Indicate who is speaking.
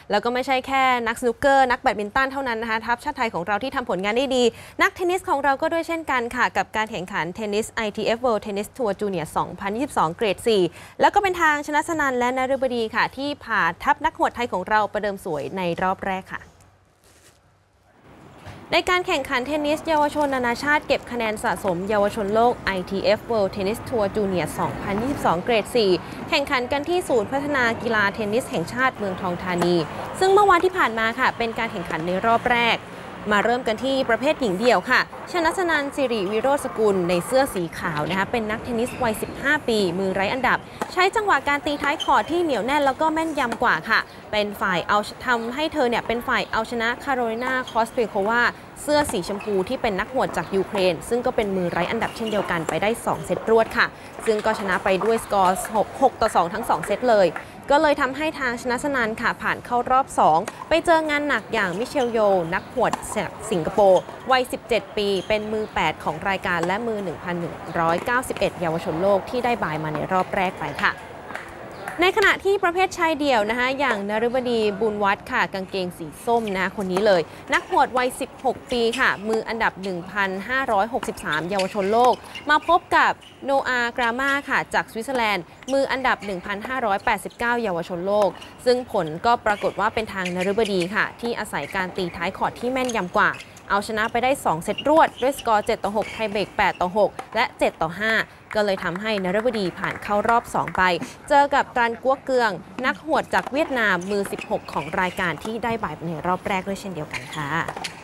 Speaker 1: แล้วก็ไม่ใช่แค่นักสนุกเกอร์นักแบดมินตันเท่านั้นนะคะทัพชาติไทยของเราที่ทำผลงานได้ดีนักเทนนิสของเราก็ด้วยเช่นกันค่ะกับการแข่งขันเทนนิส ITF World Tennis Tour Junior 2022 เกรด 4 แล้วก็เป็นทางชนะสนันและนฤบดีค่ะที่ผ่าทัพนักหวดไทยของเราประเดิมสวยในรอบแรกค่ะในการแข่งขันเทนนิสเยาวชนนานาชาติเก็บคะแนนสะสมเยาวชนโลก ITF World Tennis Tour Junior 2022 เกรด 4 แข่งขันกันที่ศูนย์พัฒนากีฬาเทนนิสแห่งชาติเมืองทองธานีซึ่งเมื่อวานที่ผ่านมาค่ะเป็นการแข่งขันในรอบแรกมาเริ่มกันที่ประเภทหญิงเดี่ยวค่ะชนะสนันสิริวิโรจน์สกุลในเสื้อสีขาวนะคะเป็นนักเทนนิสวัย 15 ปีมือไร้อันดับใช้จังหวะการตีท้ายคอร์ตที่เหนียวแน่นแล้วก็แม่นยำกว่าค่ะเป็นฝ่ายทำให้เธอเป็นฝ่ายเอาชนะคาโรลินาคอสเปโควาเสื้อสีชมพูที่เป็นนักหวดจากยูเครนซึ่งก็เป็นมือไร้อันดับเช่นเดียวกันไปได้ 2 เซตรวดค่ะซึ่งก็ชนะไปด้วยสกอร์ 6-2 ทั้ง 2 เซตเลยก็เลยทำให้ทางชนะสนันค่ะผ่านเข้ารอบ 2 ไปเจองานหนักอย่างมิเชลโยนักหวดสิงคโปร์วัย 17 ปีเป็นมือ 8 ของรายการและมือ 1,191 เยาวชนโลกที่ได้บายมาในรอบแรกไปค่ะในขณะที่ประเภทชายเดี่ยวนะคะอย่างนฤบดีบุญวัฒน์ค่ะกางเกงสีส้มนะคนนี้เลยนักหวดวัย 16 ปีค่ะมืออันดับ 1,563 เยาวชนโลกมาพบกับโนอากรามาค่ะจากสวิตเซอร์แลนด์มืออันดับ 1,589 เยาวชนโลกซึ่งผลก็ปรากฏว่าเป็นทางนฤบดีค่ะที่อาศัยการตีท้ายคอร์ตที่แม่นยำกว่าเอาชนะไปได้ 2 เซตรวดด้วยสกอร์ 7-6 ไทยเบรก 8-6 และ 7-5 ก็เลยทำให้นฤบดีผ่านเข้ารอบ 2 ไปเจอกับตรันกัวเกืองนักหวดจากเวียดนามมือ 16 ของรายการที่ได้บายในรอบแรกด้วยเช่นเดียวกันค่ะ